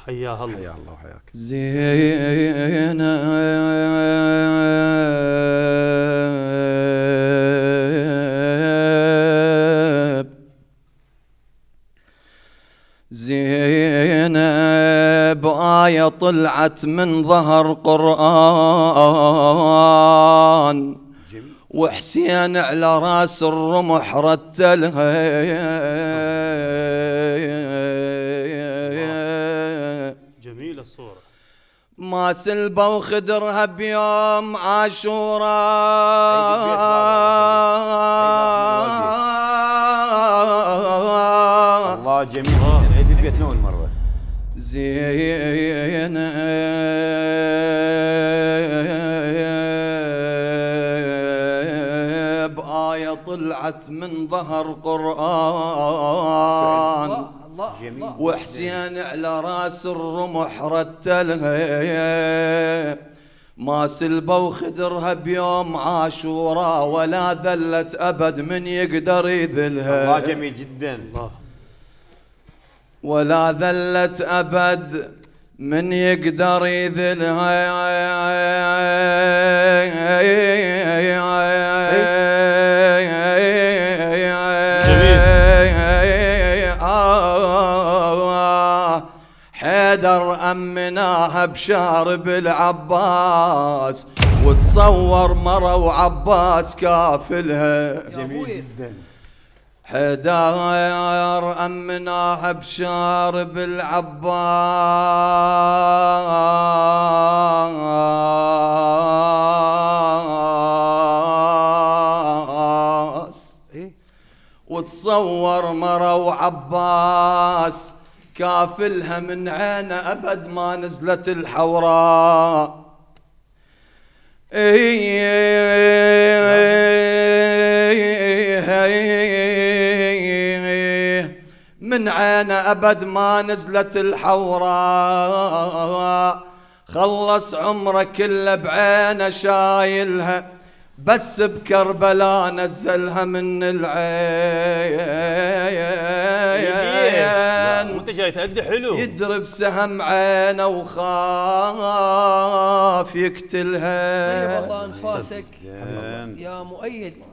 حياها الله. حيا الله وحياك. زينب زينب آية طلعت من ظهر قرآن وحسين على راس الرمح رتلها. جميلة الصورة. ما سلبوا خدرها بيوم عاشوراء الله جميل. عيد البيت نول مرة. زينب آية طلعت من ظهر قرآن وحسين على راس الرمح رتلها. ما سلبوا خدرها بيوم عاشوراء ولا ذلت أبد من يقدر يذلها. الله جميل جدا. الله. ولا ذلت أبد من يقدر يذلها. حيدر أمناها بشارب العباس وتصور مرة وعباس كافلها. جميل جدا. حيدر أمناها بشارب العباس وتصور مرة وعباس كافلها من عينه أبد ما نزلت الحوراء. من عينه أبد ما نزلت الحوراء. خلص عمره كله بعينه شايلها بس بكربلاء نزلها من العين. وانت جاي تأدي حلو. يدرب سهم عينه وخاف يقتلها. طيب الله انفاسك يا مؤيد.